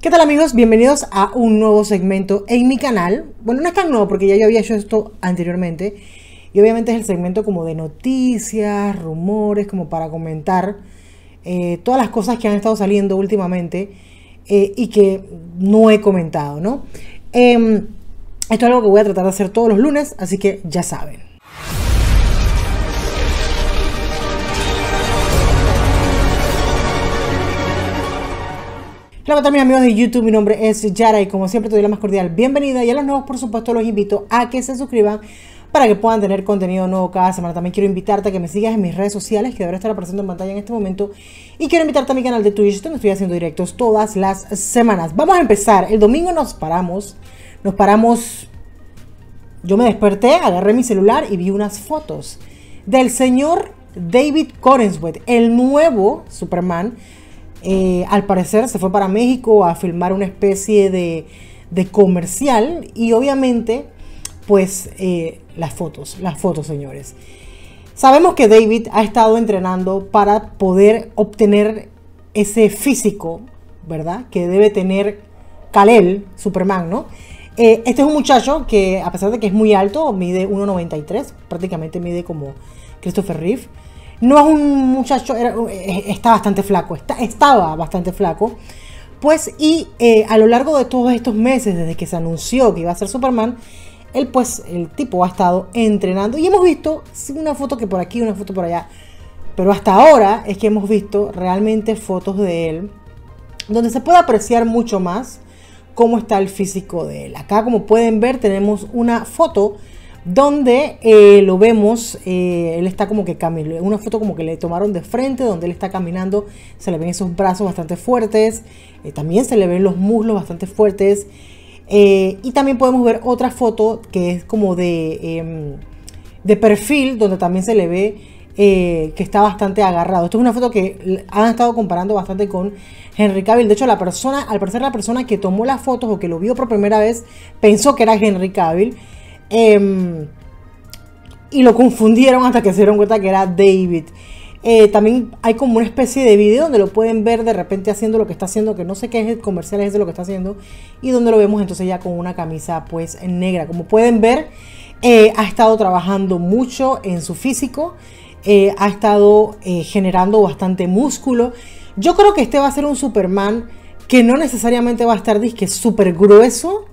¿Qué tal, amigos? Bienvenidos a un nuevo segmento en mi canal. Bueno, no es tan nuevo porque ya yo había hecho esto anteriormente. Y obviamente es el segmento como de noticias, rumores, como para comentar todas las cosas que han estado saliendo últimamente y que no he comentado, ¿no? Esto es algo que voy a tratar de hacer todos los lunes, así que ya saben. Hola, ¿qué tal, mis amigos de YouTube? Mi nombre es Yara y como siempre te doy la más cordial bienvenida, y a los nuevos, por supuesto, los invito a que se suscriban para que puedan tener contenido nuevo cada semana. También quiero invitarte a que me sigas en mis redes sociales, que deberá estar apareciendo en pantalla en este momento, y quiero invitarte a mi canal de Twitch, donde estoy haciendo directos todas las semanas. Vamos a empezar. El domingo nos paramos, yo me desperté, agarré mi celular y vi unas fotos del señor David Corenswet, el nuevo Superman. Al parecer se fue para México a filmar una especie de comercial, y obviamente pues las fotos, señores. Sabemos que David ha estado entrenando para poder obtener ese físico, ¿verdad?, que debe tener Kal-El, Superman, ¿no? Este es un muchacho que, a pesar de que es muy alto, mide 1,93, prácticamente mide como Christopher Reeve. No es un muchacho, está bastante flaco, estaba bastante flaco. Pues, y a lo largo de todos estos meses, desde que se anunció que iba a ser Superman, el tipo ha estado entrenando. Y hemos visto una foto que por aquí, una foto por allá. Pero hasta ahora es que hemos visto realmente fotos de él, donde se puede apreciar mucho más cómo está el físico de él. Acá, como pueden ver, tenemos una foto donde lo vemos, él está como que caminando, una foto como que le tomaron de frente, donde él está caminando, se le ven esos brazos bastante fuertes, también se le ven los muslos bastante fuertes, y también podemos ver otra foto que es como de perfil, donde también se le ve que está bastante agarrado. Esto es una foto que han estado comparando bastante con Henry Cavill. De hecho, al parecer la persona que tomó las fotos o que lo vio por primera vez pensó que era Henry Cavill. Y lo confundieron hasta que se dieron cuenta que era David. También hay como una especie de video donde lo pueden ver de repente haciendo lo que está haciendo, que no sé qué es el comercial, es de lo que está haciendo, y donde lo vemos entonces ya con una camisa pues negra. Como pueden ver, ha estado trabajando mucho en su físico, ha estado generando bastante músculo. Yo creo que este va a ser un Superman que no necesariamente va a estar disque súper grueso,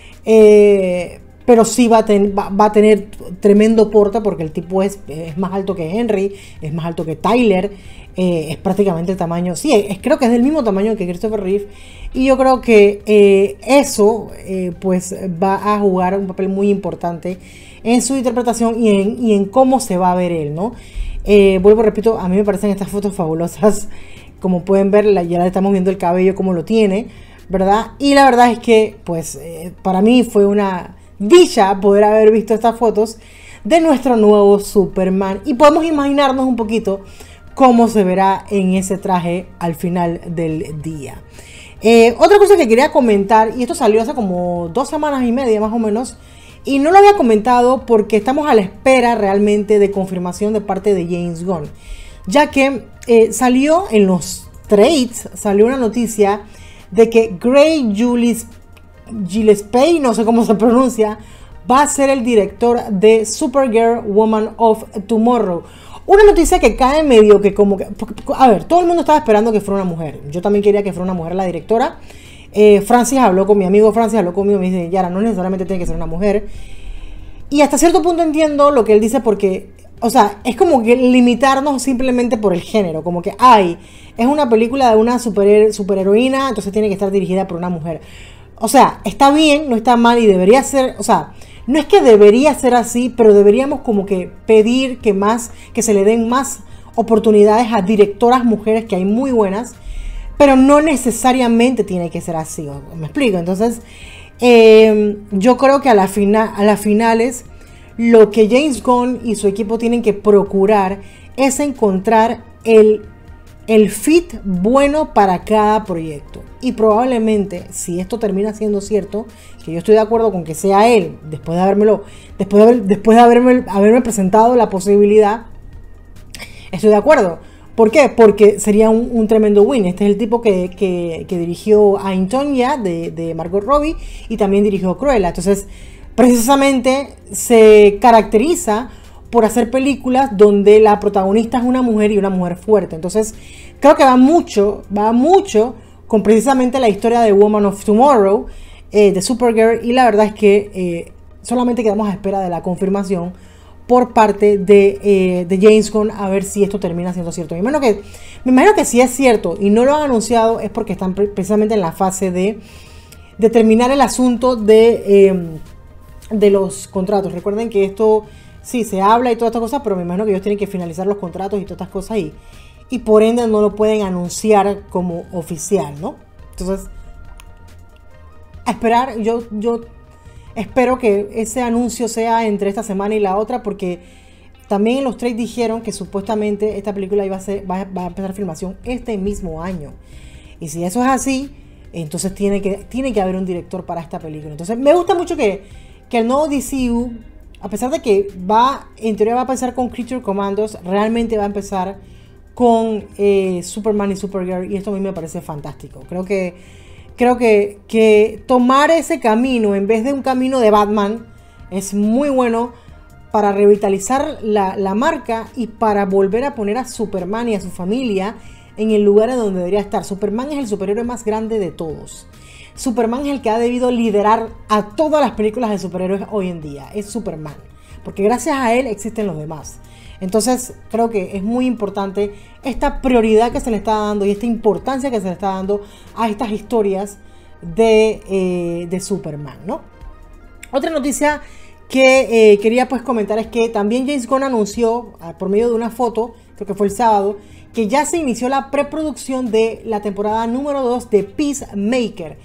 pero sí va a tener tremendo porte, porque el tipo es más alto que Henry, es más alto que Tyler, es prácticamente el tamaño, sí, creo que es del mismo tamaño que Christopher Reeve, y yo creo que eso pues va a jugar un papel muy importante en su interpretación y en cómo se va a ver él, ¿no? Vuelvo, repito, a mí me parecen estas fotos fabulosas. Como pueden ver, ya le estamos viendo el cabello como lo tiene, ¿verdad? Y la verdad es que pues para mí fue una dicha poder haber visto estas fotos de nuestro nuevo Superman, y podemos imaginarnos un poquito cómo se verá en ese traje al final del día. Otra cosa que quería comentar, y esto salió hace como 2 semanas y media más o menos, y no lo había comentado porque estamos a la espera realmente de confirmación de parte de James Gunn, ya que salió en los trades, salió una noticia de que Grey Gillespie, no sé cómo se pronuncia, va a ser el director de Supergirl Woman of Tomorrow. Una noticia que cae medio que como que... A ver, todo el mundo estaba esperando que fuera una mujer. Yo también quería que fuera una mujer la directora. Francis habló con mi amigo, Francis habló conmigo, me dice, Yara, no necesariamente tiene que ser una mujer. Y hasta cierto punto entiendo lo que él dice, porque, o sea, es como que limitarnos simplemente por el género. Como que, es una película de una superheroína, entonces tiene que estar dirigida por una mujer. O sea, está bien, no está mal, y debería ser, o sea, no es que debería ser así, pero deberíamos como que pedir que se le den más oportunidades a directoras mujeres, que hay muy buenas, pero no necesariamente tiene que ser así, ¿me explico? Entonces, yo creo que a las finales, lo que James Gunn y su equipo tienen que procurar es encontrar el fit bueno para cada proyecto. Y probablemente, si esto termina siendo cierto, que yo estoy de acuerdo con que sea él, después de haberme presentado la posibilidad, estoy de acuerdo. ¿Por qué? Porque sería un tremendo win. Este es el tipo que dirigió a Antonia de Margot Robbie y también dirigió Cruella. Entonces, precisamente se caracteriza por hacer películas donde la protagonista es una mujer y una mujer fuerte. Entonces, creo que va mucho con precisamente la historia de Woman of Tomorrow, de Supergirl, y la verdad es que solamente quedamos a espera de la confirmación por parte de James Gunn a ver si esto termina siendo cierto. Me imagino que si es cierto y no lo han anunciado es porque están precisamente en la fase de terminar el asunto de los contratos. Recuerden que esto sí se habla y todas estas cosas, pero me imagino que ellos tienen que finalizar los contratos y todas estas cosas y por ende no lo pueden anunciar como oficial, ¿no? Entonces, a esperar. Yo espero que ese anuncio sea entre esta semana y la otra, porque también en los trades dijeron que supuestamente esta película va a empezar filmación este mismo año. Y si eso es así, entonces tiene que haber un director para esta película. Entonces me gusta mucho que el nuevo DCU, a pesar de que en teoría va a empezar con Creature Commandos, realmente va a empezar con Superman y Supergirl, y esto a mí me parece fantástico. Creo que tomar ese camino en vez de un camino de Batman es muy bueno para revitalizar la marca y para volver a poner a Superman y a su familia en el lugar en donde debería estar. Superman es el superhéroe más grande de todos. Superman es el que ha debido liderar a todas las películas de superhéroes hoy en día. Es Superman, porque gracias a él existen los demás. Entonces creo que es muy importante esta prioridad que se le está dando y esta importancia que se le está dando a estas historias de Superman, ¿no? Otra noticia que quería pues comentar es que también James Gunn anunció por medio de una foto, creo que fue el sábado, que ya se inició la preproducción de la temporada número 2 de Peacemaker.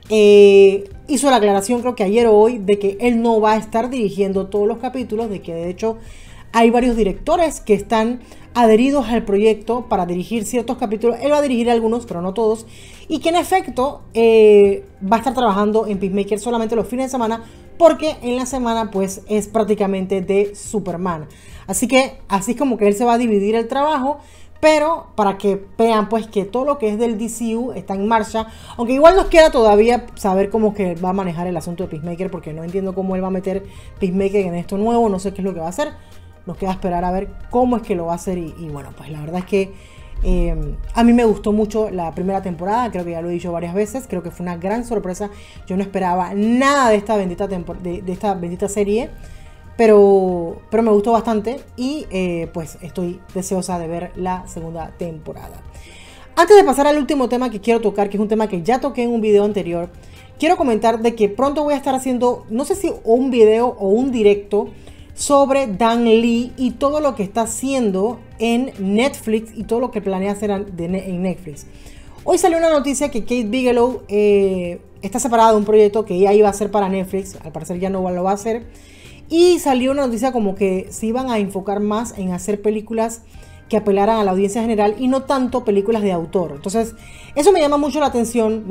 Hizo la aclaración, creo que ayer o hoy, de que él no va a estar dirigiendo todos los capítulos, de que de hecho hay varios directores que están adheridos al proyecto para dirigir ciertos capítulos. Él va a dirigir algunos, pero no todos. Y que en efecto va a estar trabajando en Peacemaker solamente los fines de semana, porque en la semana pues es prácticamente de Superman. Así que así es como que él se va a dividir el trabajo. Pero para que vean pues que todo lo que es del DCU está en marcha. Aunque igual nos queda todavía saber cómo que va a manejar el asunto de Peacemaker, porque no entiendo cómo él va a meter Peacemaker en esto nuevo. No sé qué es lo que va a hacer. Nos queda esperar a ver cómo es que lo va a hacer. Y bueno, pues la verdad es que a mí me gustó mucho la primera temporada. Creo que ya lo he dicho varias veces. Creo que fue una gran sorpresa. Yo no esperaba nada de esta bendita serie. Pero me gustó bastante y pues estoy deseosa de ver la segunda temporada. Antes de pasar al último tema que quiero tocar, que es un tema que ya toqué en un video anterior, quiero comentar de que pronto voy a estar haciendo, no sé si un video o un directo sobre Dan Lee y todo lo que está haciendo en Netflix y todo lo que planea hacer en Netflix. Hoy salió una noticia que Kate Bigelow está separada de un proyecto que ella iba a hacer para Netflix. Al parecer ya no lo va a hacer. Y salió una noticia como que se iban a enfocar más en hacer películas que apelaran a la audiencia general y no tanto películas de autor. Entonces, eso me llama mucho la atención.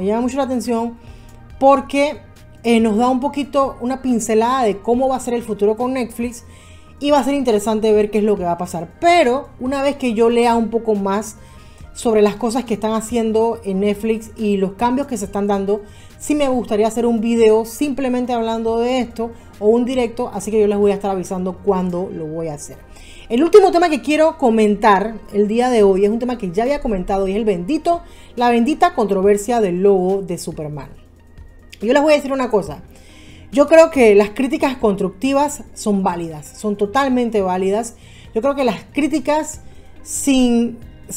Porque nos da un poquito una pincelada de cómo va a ser el futuro con Netflix. Y va a ser interesante ver qué es lo que va a pasar. Pero una vez que yo lea un poco más sobre las cosas que están haciendo en Netflix y los cambios que se están dando, sí me gustaría hacer un video simplemente hablando de esto o un directo, así que yo les voy a estar avisando cuándo lo voy a hacer. El último tema que quiero comentar el día de hoy es un tema que ya había comentado y es la bendita controversia del logo de Superman. Yo les voy a decir una cosa. Yo creo que las críticas constructivas son válidas, son totalmente válidas. Yo creo que las críticas sin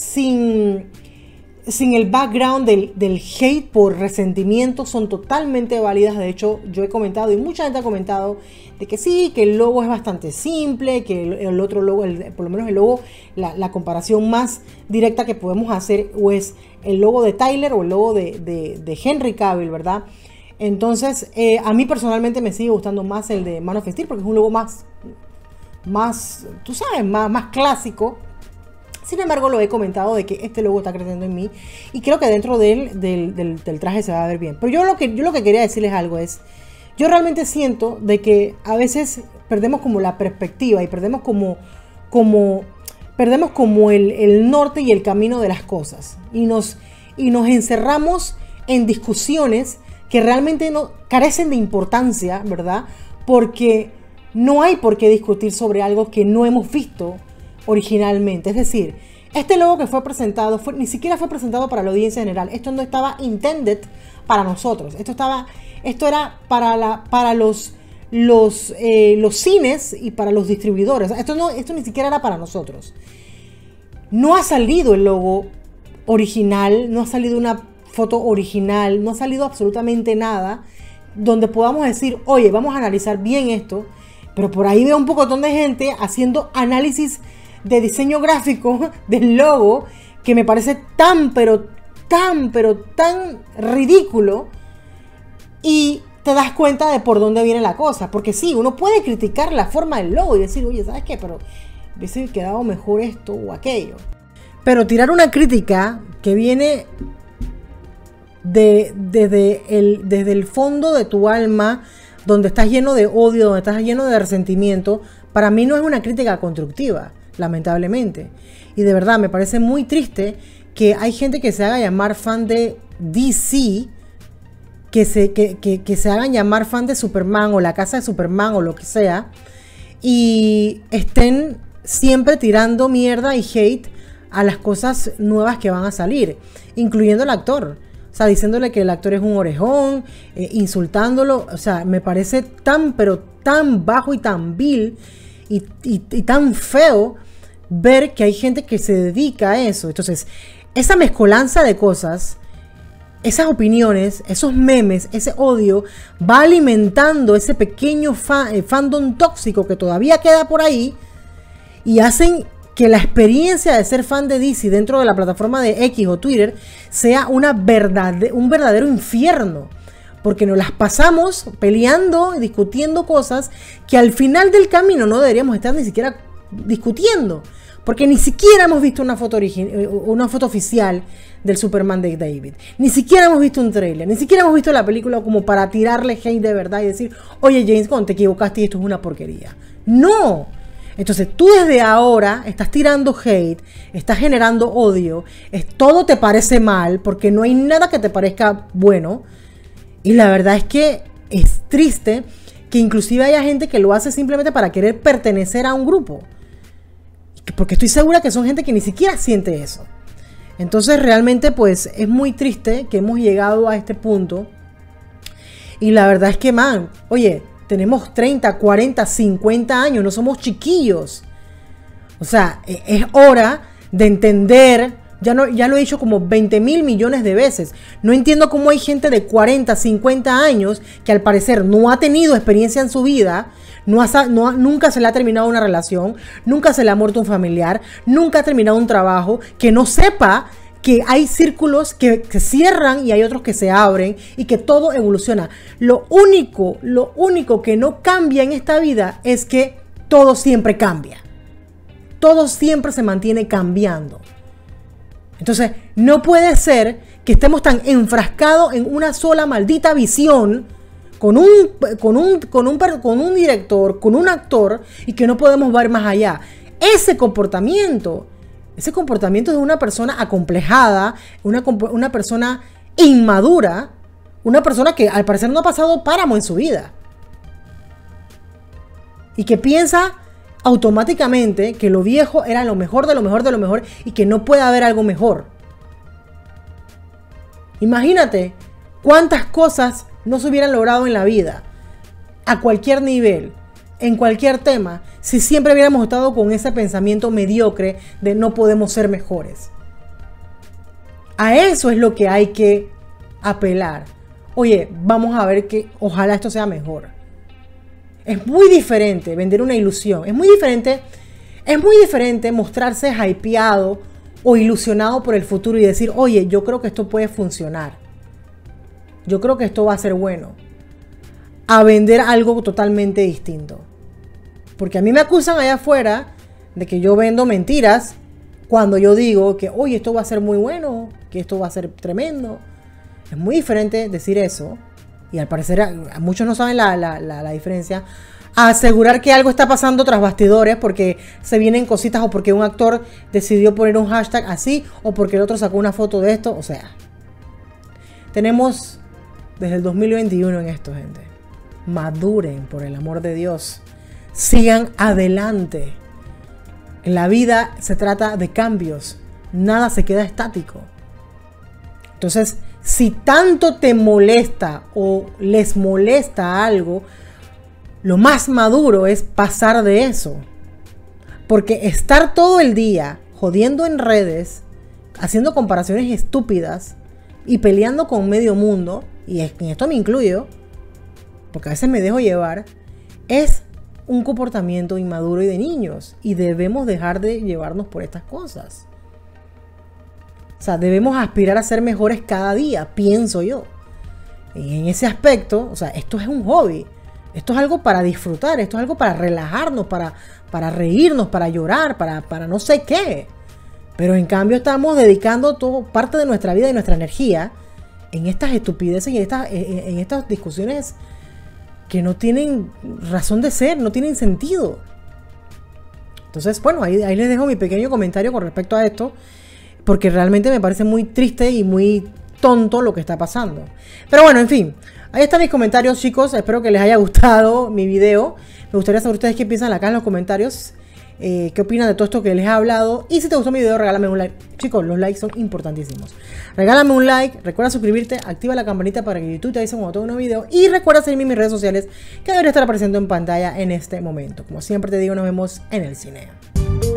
el background del hate por resentimiento son totalmente válidas. De hecho, yo he comentado y mucha gente ha comentado de que sí, que el logo es bastante simple, que el otro logo, por lo menos el logo, la comparación más directa que podemos hacer o es el logo de Tyler o el logo de Henry Cavill, ¿verdad? Entonces, a mí personalmente me sigue gustando más el de Man of Steel porque es un logo más tú sabes, más clásico. Sin embargo, lo he comentado de que este logo está creciendo en mí y creo que dentro del traje se va a ver bien. Pero yo lo que quería decirles algo es, yo realmente siento de que a veces perdemos como la perspectiva y perdemos como perdemos como el norte y el camino de las cosas y nos encerramos en discusiones que realmente no carecen de importancia, ¿verdad? Porque no hay por qué discutir sobre algo que no hemos visto originalmente. Es decir, este logo que fue presentado ni siquiera fue presentado para la audiencia general. Esto no estaba intended para nosotros. Esto era para los cines y para los distribuidores. Esto ni siquiera era para nosotros. No ha salido el logo original, no ha salido una foto original, no ha salido absolutamente nada donde podamos decir, oye, vamos a analizar bien esto. Pero por ahí veo un pocotón de gente haciendo análisis de diseño gráfico del logo que me parece tan ridículo, y te das cuenta de por dónde viene la cosa. Porque sí, uno puede criticar la forma del logo y decir, oye, ¿sabes qué? Pero hubiese quedado mejor esto o aquello. Pero tirar una crítica que viene desde el fondo de tu alma, donde estás lleno de odio, donde estás lleno de resentimiento, para mí no es una crítica constructiva, lamentablemente. Y de verdad me parece muy triste que hay gente que se haga llamar fan de DC, que se hagan llamar fan de Superman o la casa de Superman o lo que sea, y estén siempre tirando mierda y hate a las cosas nuevas que van a salir, incluyendo al actor. O sea, diciéndole que el actor es un orejón, insultándolo. O sea, me parece pero tan bajo y tan vil y tan feo ver que hay gente que se dedica a eso. Entonces, esa mezcolanza de cosas, esas opiniones, esos memes, ese odio, va alimentando ese pequeño fandom tóxico que todavía queda por ahí, y hacen que la experiencia de ser fan de DC dentro de la plataforma de X o Twitter sea un verdadero infierno, porque nos las pasamos peleando, discutiendo cosas que al final del camino no deberíamos estar ni siquiera discutiendo, porque ni siquiera hemos visto una foto oficial del Superman de David, ni siquiera hemos visto un trailer, ni siquiera hemos visto la película como para tirarle hate de verdad y decir, oye, James Gunn, te equivocaste y esto es una porquería. ¡No! Entonces tú desde ahora estás tirando hate, estás generando odio, todo te parece mal porque no hay nada que te parezca bueno, y la verdad es que es triste que inclusive haya gente que lo hace simplemente para querer pertenecer a un grupo, porque estoy segura que son gente que ni siquiera siente eso. Entonces realmente pues es muy triste que hemos llegado a este punto, y la verdad es que, man, oye, tenemos 30, 40, 50 años, no somos chiquillos. O sea, es hora de entender, ya lo he dicho como 20,000 millones de veces. No entiendo cómo hay gente de 40, 50 años que al parecer no ha tenido experiencia en su vida, nunca se le ha terminado una relación, nunca se le ha muerto un familiar, nunca ha terminado un trabajo, que no sepa que hay círculos que se cierran y hay otros que se abren y que todo evoluciona. Lo único que no cambia en esta vida es que todo siempre cambia. Todo siempre se mantiene cambiando. Entonces, no puede ser que estemos tan enfrascados en una sola maldita visión con un director, con un actor, y que no podemos ver más allá. Ese comportamiento de una persona acomplejada, una persona inmadura, una persona que al parecer no ha pasado páramo en su vida y que piensa automáticamente que lo viejo era lo mejor de lo mejor de lo mejor y que no puede haber algo mejor. Imagínate cuántas cosas no se hubieran logrado en la vida, a cualquier nivel, en cualquier tema, si siempre hubiéramos estado con ese pensamiento mediocre de no podemos ser mejores. A eso es lo que hay que apelar. Oye, vamos a ver que ojalá esto sea mejor. Es muy diferente vender una ilusión. Es muy diferente mostrarse hypeado o ilusionado por el futuro y decir, oye, yo creo que esto puede funcionar. Yo creo que esto va a ser bueno. A vender algo totalmente distinto. Porque a mí me acusan allá afuera de que yo vendo mentiras cuando yo digo que, oye, esto va a ser muy bueno, que esto va a ser tremendo. Es muy diferente decir eso y al parecer a muchos no saben la diferencia, a asegurar que algo está pasando tras bastidores porque se vienen cositas o porque un actor decidió poner un hashtag así o porque el otro sacó una foto de esto. O sea, tenemos desde el 2021 en esto, gente. Maduren, por el amor de Dios. Sigan adelante. En la vida se trata de cambios. Nada se queda estático. Entonces, si tanto te molesta o les molesta algo, lo más maduro es pasar de eso. Porque estar todo el día jodiendo en redes, haciendo comparaciones estúpidas y peleando con medio mundo, y en esto me incluyo, porque a veces me dejo llevar, es un comportamiento inmaduro y de niños. Y debemos dejar de llevarnos por estas cosas. O sea, debemos aspirar a ser mejores cada día, pienso yo. Y en ese aspecto, o sea, esto es un hobby. Esto es algo para disfrutar, esto es algo para relajarnos, para reírnos, para llorar, para no sé qué. Pero en cambio estamos dedicando parte de nuestra vida y nuestra energía en estas estupideces y en estas discusiones que no tienen razón de ser, no tienen sentido. Entonces, bueno, ahí les dejo mi pequeño comentario con respecto a esto, porque realmente me parece muy triste y muy tonto lo que está pasando. Pero bueno, en fin. Ahí están mis comentarios, chicos. Espero que les haya gustado mi video. Me gustaría saber ustedes qué piensan acá en los comentarios. Qué opinan de todo esto que les he hablado. Y si te gustó mi video, regálame un like. Chicos, los likes son importantísimos. Regálame un like. Recuerda suscribirte. Activa la campanita para que YouTube te avise cuando tenga un nuevo video. Y recuerda seguirme en mis redes sociales que debería estar apareciendo en pantalla en este momento. Como siempre te digo, nos vemos en el cine.